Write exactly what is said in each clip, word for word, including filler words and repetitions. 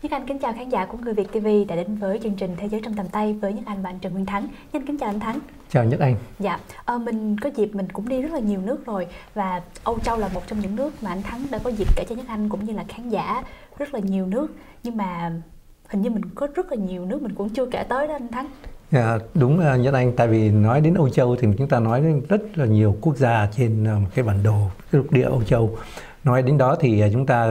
Nhất Anh kính chào khán giả của Người Việt ti vi đã đến với chương trình Thế giới trong tầm tay với Nhất Anh và anh Trần Nguyên Thắng. Nhân kính chào anh Thắng. Chào Nhất Anh. Dạ, ờ, mình có dịp mình cũng đi rất là nhiều nước rồi, và Âu Châu là một trong những nước mà anh Thắng đã có dịp kể cho Nhất Anh cũng như là khán giả rất là nhiều nước, nhưng mà hình như mình có rất là nhiều nước mình cũng chưa kể tới đó anh Thắng. À, đúng là Nhất Anh, tại vì nói đến Âu Châu thì chúng ta nói đến rất là nhiều quốc gia trên một cái bản đồ cái lục địa Âu Châu. Nói đến đó thì chúng ta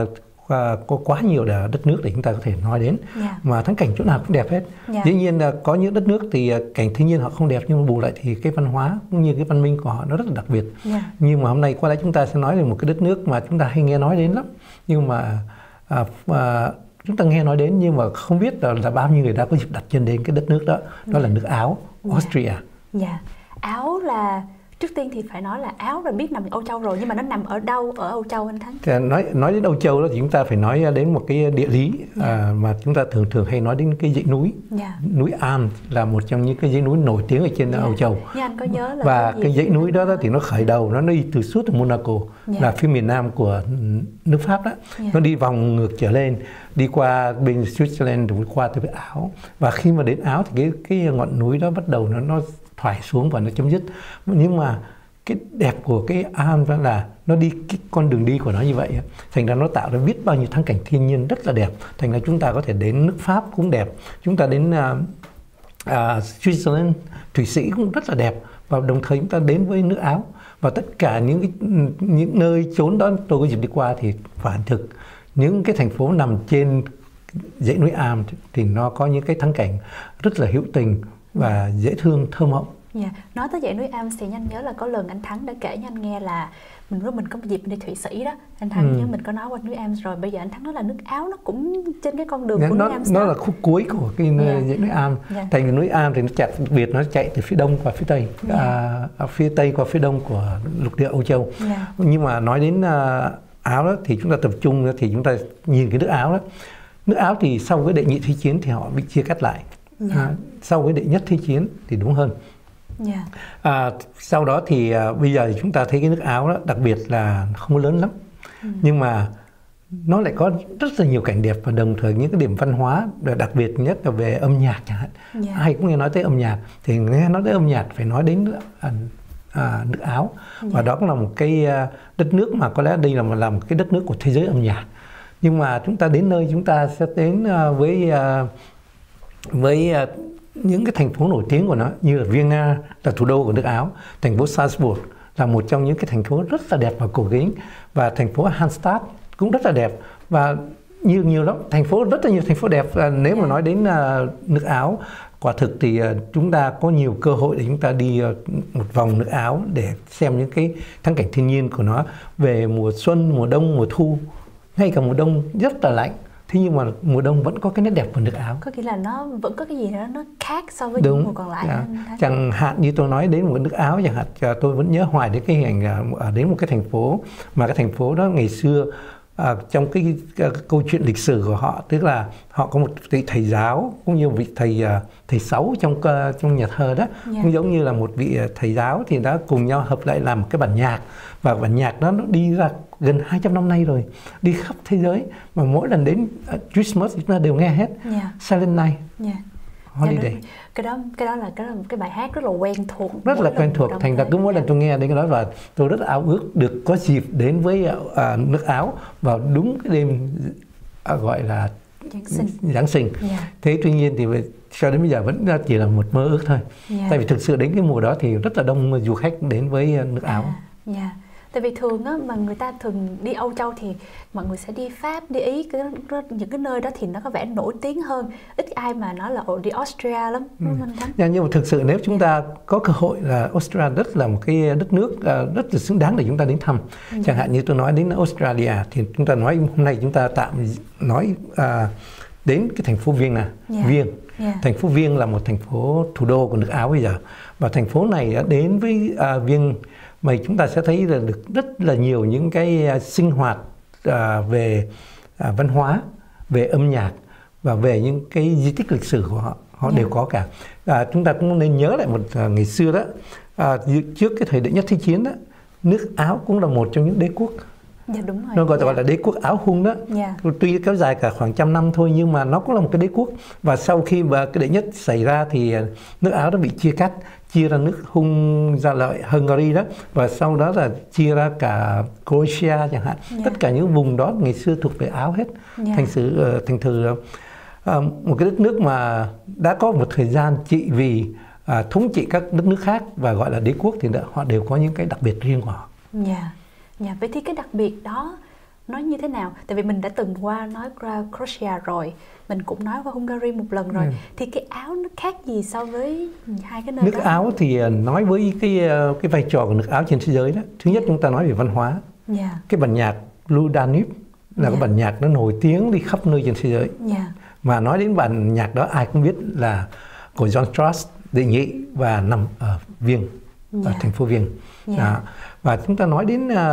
có quá nhiều đất nước để chúng ta có thể nói đến, yeah. mà thắng cảnh chỗ nào cũng đẹp hết. Yeah. Dĩ nhiên là có những đất nước thì cảnh thiên nhiên họ không đẹp, nhưng mà bù lại thì cái văn hóa cũng như cái văn minh của họ nó rất là đặc biệt. Yeah. Nhưng mà hôm nay qua đây chúng ta sẽ nói về một cái đất nước mà chúng ta hay nghe nói đến lắm, nhưng mà à, à, chúng ta nghe nói đến nhưng mà không biết là, là bao nhiêu người đã có dịp đặt chân đến cái đất nước đó. Đó yeah. là nước Áo, Austria. Dạ. Yeah. Yeah. Áo là trước tiên thì phải nói là Áo là biết nằm ở Âu Châu rồi, nhưng mà nó nằm ở đâu ở Âu Châu anh Thắng? Thì nói nói đến Âu Châu đó thì chúng ta phải nói đến một cái địa lý, yeah. à, mà chúng ta thường thường hay nói đến cái dãy núi. Yeah. Núi Alps là một trong những cái dãy núi nổi tiếng ở trên yeah. Âu Châu. Nhưng anh có nhớ là và cái, cái dãy núi đó, đó thì nó khởi đầu nó đi từ suốt từ Monaco, yeah. là phía miền nam của nước Pháp đó, yeah. nó đi vòng ngược trở lên, đi qua bên Switzerland rồi qua tới Áo, và khi mà đến Áo thì cái cái ngọn núi đó bắt đầu nó nó thoải xuống và nó chấm dứt. Nhưng mà cái đẹp của cái Alps là nó đi cái con đường đi của nó như vậy, thành ra nó tạo ra biết bao nhiêu thắng cảnh thiên nhiên rất là đẹp. Thành ra chúng ta có thể đến nước Pháp cũng đẹp, chúng ta đến uh, uh, Switzerland, Thụy Sĩ cũng rất là đẹp, và đồng thời chúng ta đến với nước Áo, và tất cả những cái, những nơi chốn đó tôi có dịp đi qua thì phản thực những cái thành phố nằm trên dãy núi Alps thì nó có những cái thắng cảnh rất là hữu tình và dễ thương, thơ mộng. Yeah. Nói tới dãy núi Alps thì anh nhớ là có lần anh Thắng đã kể cho anh nghe là mình lúc mình có một dịp đi Thụy Sĩ đó, anh Thắng ừ. nhớ mình có nói qua núi Alps rồi. Bây giờ anh Thắng nói là nước Áo nó cũng trên cái con đường yeah, của nó, núi Alps. Nó là khúc cuối của cái yeah. dãy núi Alps. Yeah. Thành núi Alps thì nó chạy đặc biệt, nó chạy từ phía đông qua phía tây, yeah. à, phía tây qua phía đông của lục địa Âu Châu. Yeah. Nhưng mà nói đến uh, Áo đó thì chúng ta tập trung thì chúng ta nhìn cái nước Áo đó. Nước Áo thì sau cái đệ nhị thế chiến thì họ bị chia cắt lại. Yeah. À, sau cái đệ nhất thế chiến thì đúng hơn. Yeah. À, sau đó thì à, bây giờ thì chúng ta thấy cái nước Áo đó đặc biệt là không lớn lắm, ừ. nhưng mà nó lại có rất là nhiều cảnh đẹp, và đồng thời những cái điểm văn hóa đặc biệt nhất là về âm nhạc chẳng hạn. Yeah. Ai cũng nghe nói tới âm nhạc thì nghe nói tới âm nhạc phải nói đến à, à, nước Áo. Yeah. Và đó cũng là một cái à, đất nước mà có lẽ đây là một, là một cái đất nước của thế giới âm nhạc. Nhưng mà chúng ta đến nơi chúng ta sẽ đến à, với à, với à, những cái thành phố nổi tiếng của nó, như là Vienna là thủ đô của nước Áo, thành phố Salzburg là một trong những cái thành phố rất là đẹp và cổ kính, và thành phố Hallstatt cũng rất là đẹp, và nhiều nhiều lắm, thành phố rất là nhiều thành phố đẹp. À, nếu mà nói đến uh, nước Áo, quả thực thì uh, chúng ta có nhiều cơ hội để chúng ta đi uh, một vòng nước Áo để xem những cái thắng cảnh thiên nhiên của nó về mùa xuân, mùa đông, mùa thu, ngay cả mùa đông rất là lạnh. Thế nhưng mà mùa đông vẫn có cái nét đẹp của nước Áo. Có nghĩa là nó vẫn có cái gì đó nó khác so với những mùa còn lại. Yeah. Chẳng hạn như tôi nói đến một nước Áo chẳng hạn, tôi vẫn nhớ hoài đến cái hình ảnh ở đến một cái thành phố mà cái thành phố đó ngày xưa à, trong cái, cái, cái câu chuyện lịch sử của họ, tức là họ có một vị thầy giáo cũng như một vị thầy thầy sáu trong trong nhà thờ đó, yeah. cũng giống như là một vị thầy giáo thì đã cùng nhau hợp lại làm một cái bản nhạc, và bản nhạc đó nó đi ra gần hai trăm năm nay rồi, đi khắp thế giới, mà mỗi lần đến Christmas chúng ta đều nghe hết. Yeah. Silent Night, yeah. Holiday. Yeah, cái đó cái đó là cái đó là một cái bài hát rất là quen thuộc, rất là quen thuộc. Thành ra cứ mỗi lần tôi nghe đến cái đó, và tôi rất ao ước được có dịp đến với uh, nước Áo vào đúng cái đêm uh, gọi là Giáng sinh. Giáng sinh. Yeah. Thế tuy nhiên thì cho đến bây giờ vẫn chỉ là một mơ ước thôi. Yeah. Tại vì thực sự đến cái mùa đó thì rất là đông du khách đến với nước Áo. À, yeah. Tại vì thường á, mà người ta thường đi Âu Châu thì mọi người sẽ đi Pháp, đi Ý, cái, những cái nơi đó thì nó có vẻ nổi tiếng hơn. Ít ai mà nói là đi Austria lắm. Ừ. Yeah, nhưng mà thực sự nếu chúng ta có cơ hội là Austria rất là một cái đất nước rất là xứng đáng để chúng ta đến thăm. Ừ. Chẳng hạn như tôi nói đến Australia thì chúng ta nói hôm nay chúng ta tạm nói à, đến cái thành phố Vienna. Yeah. Viên. Yeah. Thành phố Viên là một thành phố thủ đô của nước Áo bây giờ. Và thành phố này đã đến với à, Viên mà chúng ta sẽ thấy là được rất là nhiều những cái uh, sinh hoạt uh, về uh, văn hóa, về âm nhạc và về những cái di tích lịch sử của họ, họ yeah. đều có cả. Uh, chúng ta cũng nên nhớ lại một uh, ngày xưa đó, uh, trước cái thời đệ nhất thế chiến đó, nước Áo cũng là một trong những đế quốc Dạ, đúng rồi. Nó gọi, dạ. gọi là đế quốc Áo Hung đó. Dạ. Tuy kéo dài cả khoảng trăm năm thôi nhưng mà nó cũng là một cái đế quốc. Và sau khi mà cái đệ nhất xảy ra thì nước Áo đã bị chia cắt, chia ra nước Hung gia lợi Hungary đó, và sau đó là chia ra cả Croatia chẳng hạn. Dạ. Tất cả những vùng đó ngày xưa thuộc về Áo hết. Dạ. Thành sự thành thử uh, một cái đất nước mà đã có một thời gian trị vì À, thống trị các đất nước khác và gọi là đế quốc thì đã, họ đều có những cái đặc biệt riêng của họ. Dạ, dạ. Vậy thì cái đặc biệt đó nó như thế nào? Tại vì mình đã từng qua nói qua Croatia rồi, mình cũng nói qua Hungary một lần rồi. Ừ. Thì cái Áo nó khác gì so với hai cái nơi nước đó? Áo thì nói với cái cái vai trò của nước Áo trên thế giới đó. Thứ nhất chúng ta nói về văn hóa. Yeah. Cái bản nhạc Blue Danube là yeah. cái bản nhạc nó nổi tiếng đi khắp nơi trên thế giới. Yeah. Mà nói đến bản nhạc đó ai cũng biết là của John Strauss đệ nhị và nằm ở Viêng, yeah. ở thành phố Viêng. Yeah. À, và chúng ta nói đến uh,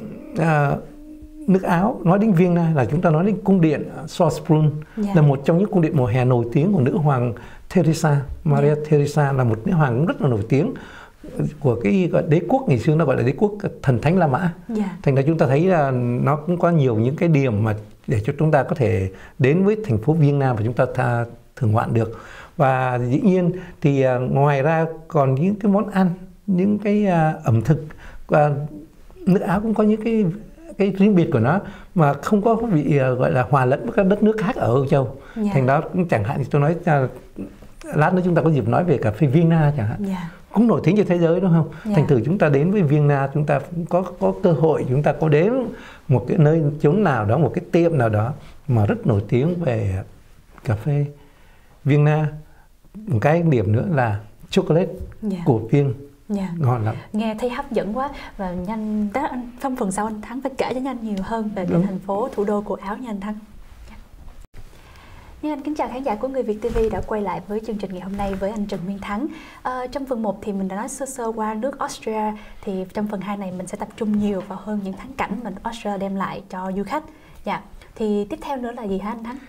uh, nước Áo, nói đến Vienna là chúng ta nói đến cung điện Salzburg, yeah. là một trong những cung điện mùa hè nổi tiếng của nữ hoàng Teresa, Maria yeah. Teresa là một nữ hoàng cũng rất là nổi tiếng của cái đế quốc ngày xưa nó gọi là đế quốc thần thánh La Mã. Yeah. Thành ra chúng ta thấy là nó cũng có nhiều những cái điểm mà để cho chúng ta có thể đến với thành phố Vienna và chúng ta tha, thưởng ngoạn được. Và dĩ nhiên thì uh, ngoài ra còn những cái món ăn, những cái uh, ẩm thực, uh, nước Áo cũng có những cái cái riêng biệt của nó mà không có bị uh, gọi là hòa lẫn với các đất nước khác ở Âu Châu. Yeah. Thành đó cũng chẳng hạn như tôi nói uh, lát nữa chúng ta có dịp nói về cà phê Vienna chẳng hạn. Yeah. Cũng nổi tiếng trên thế giới đúng không? Yeah. Thành thử chúng ta đến với Vienna chúng ta có có cơ hội chúng ta có đến một cái nơi chốn nào đó, một cái tiệm nào đó mà rất nổi tiếng về cà phê Vienna. Một cái điểm nữa là chocolate yeah. của Viên yeah. ngon lắm. Nghe thấy hấp dẫn quá. Và nhanh tới anh trong phần sau anh Thắng phải kể cho nhanh nhiều hơn về cái thành phố thủ đô của Áo nha anh Thắng. Như anh kính chào khán giả của Người Việt ti vi đã quay lại với chương trình ngày hôm nay với anh Trần Nguyên Thắng. À, trong phần một thì mình đã nói sơ sơ qua nước Austria, thì trong phần hai này mình sẽ tập trung nhiều vào hơn những thắng cảnh mà Austria đem lại cho du khách. Dạ. Thì tiếp theo nữa là gì hả anh Thắng?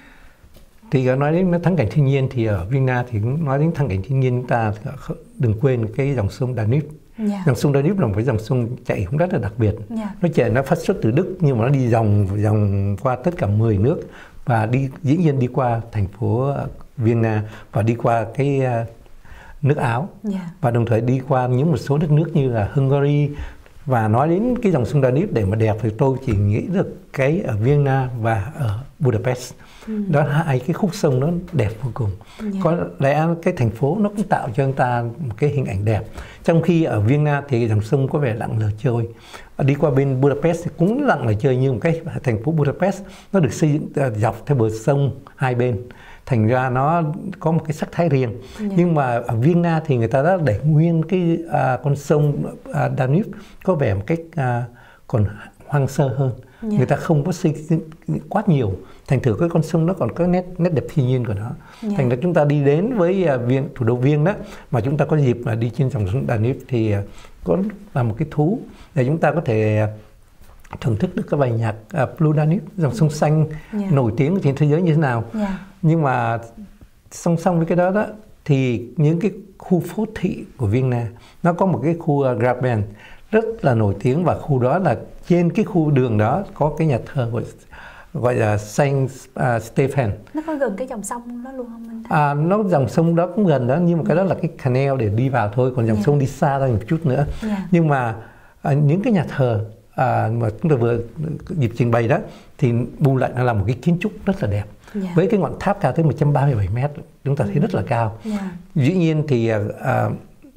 Thì nói đến thắng cảnh thiên nhiên thì ở Vienna thì cũng nói đến thắng cảnh thiên nhiên chúng ta đừng quên cái dòng sông Danube. Yeah. Dòng sông Danube là một cái dòng sông chạy cũng rất là đặc biệt. Yeah. Nó chạy nó phát xuất từ Đức nhưng mà nó đi dòng dòng qua tất cả mười nước và đi dĩ nhiên đi qua thành phố Vienna và đi qua cái uh, nước Áo. Yeah. Và đồng thời đi qua những một số đất nước như là Hungary. Và nói đến cái dòng sông Danube để mà đẹp thì tôi chỉ nghĩ được cái ở Vienna và ở Budapest. Ừ. Đó hai cái khúc sông nó đẹp vô cùng. Yeah. Có lẽ cái thành phố nó cũng tạo cho chúng ta một cái hình ảnh đẹp. Trong khi ở Vienna thì dòng sông có vẻ lặng lờ trôi. Đi qua bên Budapest thì cũng lặng lờ trôi, nhưng cái thành phố Budapest nó được xây dựng dọc theo bờ sông hai bên. Thành ra nó có một cái sắc thái riêng. Yeah. Nhưng mà ở Vienna thì người ta đã để nguyên cái à, con sông à, Danube có vẻ một cách à, còn hoang sơ hơn. Yeah. Người ta không có xây dựng quá nhiều. Thành thử cái con sông nó còn có nét nét đẹp thiên nhiên của nó. Yeah. Thành ra chúng ta đi đến với uh, Viên, thủ đô Viên đó, mà chúng ta có dịp là đi trên dòng sông Danube thì uh, có là một cái thú để chúng ta có thể uh, thưởng thức được cái bài nhạc uh, Blue Danube, dòng sông xanh yeah. nổi tiếng trên thế giới như thế nào. Yeah. Nhưng mà song song với cái đó đó thì những cái khu phố thị của Vienna nó có một cái khu uh, Graben rất là nổi tiếng, và khu đó là trên cái khu đường đó có cái nhà thờ của gọi là Saint uh, Stephen. Nó có gần cái dòng sông đó luôn không anh? À, nó dòng sông đó cũng gần đó, nhưng mà cái đó là cái canal để đi vào thôi, còn dòng yeah. sông đi xa ra một chút nữa. Yeah. Nhưng mà à, những cái nhà thờ à, mà chúng ta vừa dịp trình bày đó thì bù lại nó là một cái kiến trúc rất là đẹp. Yeah. Với cái ngọn tháp cao tới một trăm ba mươi bảy mét, chúng ta thấy mm. rất là cao. Yeah. Dĩ nhiên thì à,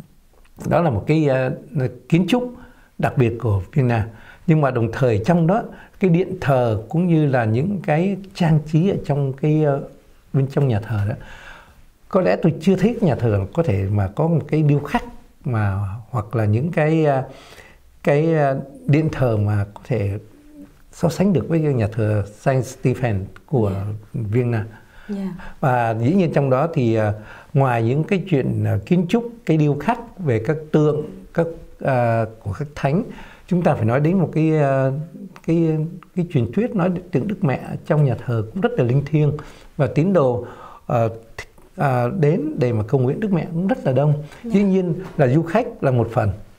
đó là một cái à, kiến trúc đặc biệt của Vienna. Nhưng mà đồng thời trong đó cái điện thờ cũng như là những cái trang trí ở trong cái uh, bên trong nhà thờ đó, có lẽ tôi chưa thấy nhà thờ có thể mà có một cái điêu khắc mà hoặc là những cái uh, cái uh, điện thờ mà có thể so sánh được với nhà thờ Saint Stephen của yeah. Vienna. Yeah. Và dĩ nhiên trong đó thì uh, ngoài những cái chuyện uh, kiến trúc, cái điêu khắc về các tượng các uh, của các thánh, chúng ta phải nói đến một cái cái cái truyền thuyết nói tượng Đức Mẹ trong nhà thờ cũng rất là linh thiêng, và tín đồ uh, uh, đến để mà cầu nguyện Đức Mẹ cũng rất là đông. Yeah. Dĩ nhiên là du khách là một phần,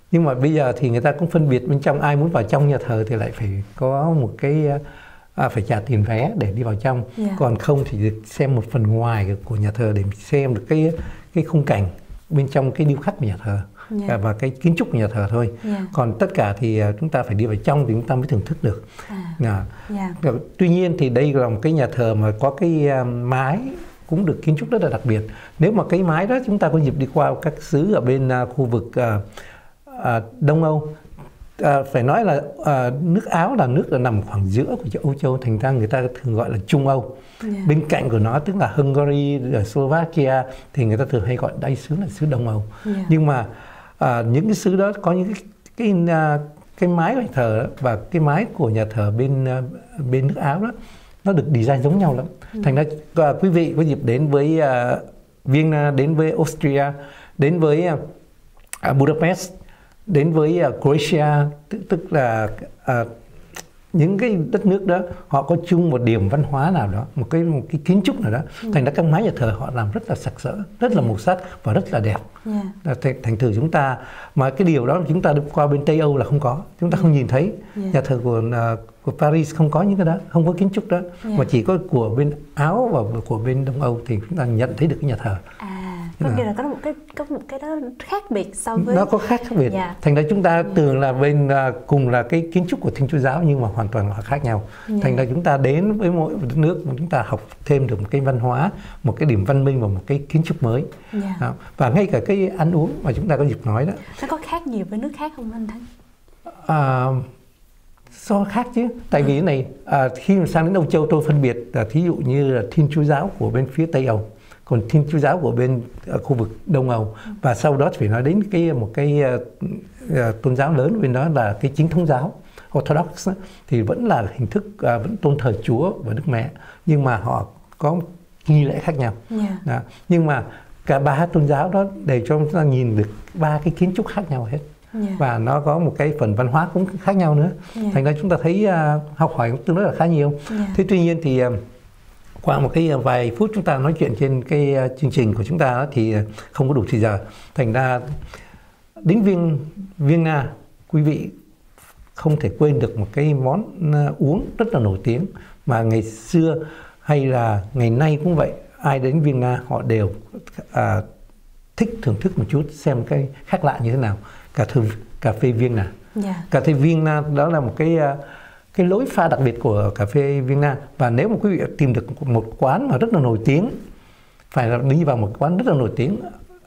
Nhưng mà bây giờ thì người ta cũng phân biệt bên trong, ai muốn vào trong nhà thờ thì lại phải có một cái à, phải trả tiền vé để đi vào trong. Yeah. Còn không thì được xem một phần ngoài của nhà thờ để xem được cái cái khung cảnh bên trong cái điêu khắc của nhà thờ. Yeah. Và cái kiến trúc của nhà thờ thôi. Yeah. Còn tất cả thì chúng ta phải đi vào trong thì chúng ta mới thưởng thức được. À. Yeah. Tuy nhiên thì đây là một cái nhà thờ mà có cái mái cũng được kiến trúc rất là đặc biệt. Nếu mà cái mái đó chúng ta có dịp đi qua các xứ ở bên uh, khu vực uh, uh, Đông Âu, uh, phải nói là uh, nước Áo là nước là nằm khoảng giữa của Âu Châu, thành ra người ta thường gọi là Trung Âu. Yeah. Bên cạnh của nó tức là Hungary, Slovakia thì người ta thường hay gọi đây xứ là xứ Đông Âu. Yeah. Nhưng mà uh, những cái xứ đó có những cái cái, uh, cái mái của nhà thờ đó, và cái mái của nhà thờ bên uh, bên nước Áo đó nó được design giống nhau lắm. Ừ. Thành ra uh, quý vị có dịp đến với uh, Vienna, đến với Austria, đến với uh, Budapest, đến với uh, Croatia, tức, tức là uh, những cái đất nước đó họ có chung một điểm văn hóa nào đó, một cái một cái kiến trúc nào đó. Ừ. Thành ra các mái nhà thờ họ làm rất là sặc sỡ, rất là màu sắc và rất là đẹp. Yeah. Thành thử chúng ta mà cái điều đó chúng ta đi qua bên Tây Âu là không có, chúng ta yeah. không nhìn thấy. Yeah. Nhà thờ của uh, của Paris không có những cái đó, không có kiến trúc đó. Yeah. Mà chỉ có của bên Áo và của bên Đông Âu thì chúng ta nhận thấy được cái nhà thờ. À. Có nghĩa là có một cái có một cái đó khác biệt so với nó có khác biệt. Yeah. Thành ra chúng ta yeah. tưởng là bên uh, cùng là cái kiến trúc của Thiên Chúa giáo nhưng mà hoàn toàn là khác nhau. Yeah. Thành ra chúng ta đến với mỗi đất nước mà chúng ta học thêm được một cái văn hóa, một cái điểm văn minh và một cái kiến trúc mới. Yeah. Đó. Và ngay cả cái ăn uống mà chúng ta có dịp nói đó. Nó có khác nhiều với nước khác không anh Thắng? À, so khác chứ. Tại vì cái này à, khi mà sang đến Âu Châu tôi phân biệt à, thí dụ như là Thiên Chúa giáo của bên phía Tây Âu, còn Thiên Chúa giáo của bên uh, khu vực Đông Âu. Và sau đó phải nói đến cái một cái uh, uh, tôn giáo lớn bên đó là cái Chính thống giáo Orthodox, thì vẫn là hình thức uh, vẫn tôn thờ Chúa và Đức Mẹ, nhưng mà họ có nghi lễ khác nhau. Yeah. Đó. Nhưng mà cả ba tôn giáo đó để cho chúng ta nhìn được ba cái kiến trúc khác nhau hết. Yeah. Và nó có một cái phần văn hóa cũng khác nhau nữa. Yeah. Thành ra chúng ta thấy uh, học hỏi tương đối là khá nhiều. Yeah. Thế tuy nhiên thì uh, qua một cái vài phút chúng ta nói chuyện trên cái chương trình của chúng ta đó, thì không có đủ thời giờ. Thành ra đến Viên Vienna, quý vị không thể quên được một cái món uống rất là nổi tiếng mà ngày xưa hay là ngày nay cũng vậy, ai đến Vienna họ đều à, thích thưởng thức một chút xem cái khác lạ như thế nào. Cà phê cà phê Vienna. Yeah. Cà phê Vienna đó là một cái cái lối pha đặc biệt của cà phê Vienna. Và nếu mà quý vị tìm được một quán mà rất là nổi tiếng, phải là đi vào một quán rất là nổi tiếng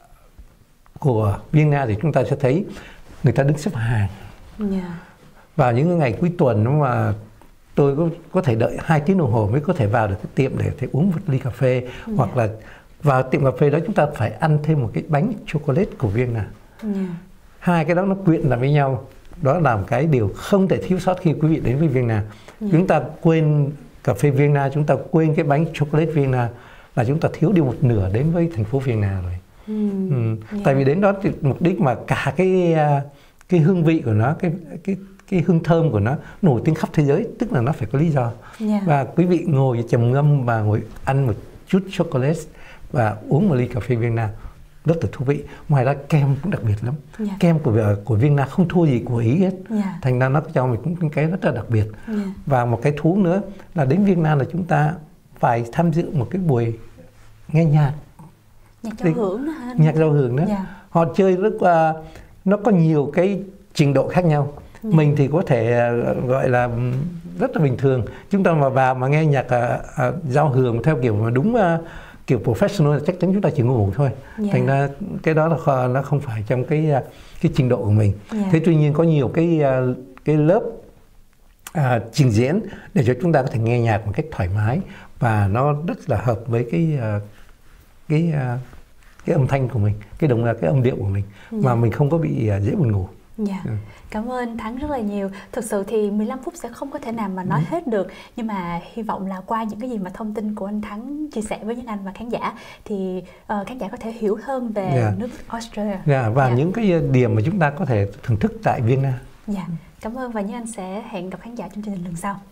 của Vienna, thì chúng ta sẽ thấy người ta đứng xếp hàng. Yeah. Vào những ngày cuối tuần mà tôi có, có thể đợi hai tiếng đồng hồ mới có thể vào được cái tiệm để thể uống một ly cà phê. Yeah. Hoặc là vào tiệm cà phê đó chúng ta phải ăn thêm một cái bánh chocolate của Vienna. Yeah. Hai cái đó nó quyện lại với nhau. Đó là một cái điều không thể thiếu sót khi quý vị đến với Vienna. Yeah. Chúng ta quên cà phê Vienna, chúng ta quên cái bánh chocolate Vienna là chúng ta thiếu đi một nửa đến với thành phố Vienna rồi. Mm. Ừ. Yeah. Tại vì đến đó thì mục đích mà cả cái cái hương vị của nó, cái cái cái hương thơm của nó nổi tiếng khắp thế giới, tức là nó phải có lý do. Yeah. Và quý vị ngồi trầm ngâm và ngồi ăn một chút chocolate và uống một ly cà phê Vienna rất là thú vị. Ngoài ra kem cũng đặc biệt lắm. Yeah. Kem của của Vienna không thua gì của Ý hết. Yeah. Thành ra nó cho mình cũng cái rất là đặc biệt. Yeah. Và một cái thú nữa là đến Vienna là chúng ta phải tham dự một cái buổi nghe nhạc. Nhạc giao hưởng nữa hả? Nhạc giao hưởng nữa. Yeah. Họ chơi rất uh, nó có nhiều cái trình độ khác nhau. Yeah. Mình thì có thể uh, gọi là rất là bình thường. Chúng ta mà vào mà nghe nhạc uh, uh, giao hưởng theo kiểu mà đúng uh, kiểu professional chắc chắn chúng ta chỉ ngủ thôi. Yeah. Thành ra cái đó là nó không phải trong cái cái trình độ của mình. Yeah. Thế tuy nhiên có nhiều cái cái lớp à, trình diễn để cho chúng ta có thể nghe nhạc một cách thoải mái và nó rất là hợp với cái cái cái âm thanh của mình, cái đồng là cái âm điệu của mình. Yeah. Mà mình không có bị dễ buồn ngủ. Yeah. Ừ. Cảm ơn Thắng rất là nhiều. Thực sự thì mười lăm phút sẽ không có thể nào mà nói ừ. hết được. Nhưng mà hy vọng là qua những cái gì mà thông tin của anh Thắng chia sẻ với những anh và khán giả thì uh, khán giả có thể hiểu hơn về yeah. nước Australia. Yeah. Và yeah. những cái điểm mà chúng ta có thể thưởng thức tại Vienna. Yeah. Cảm ơn và như anh sẽ hẹn gặp khán giả trong chương trình lần sau.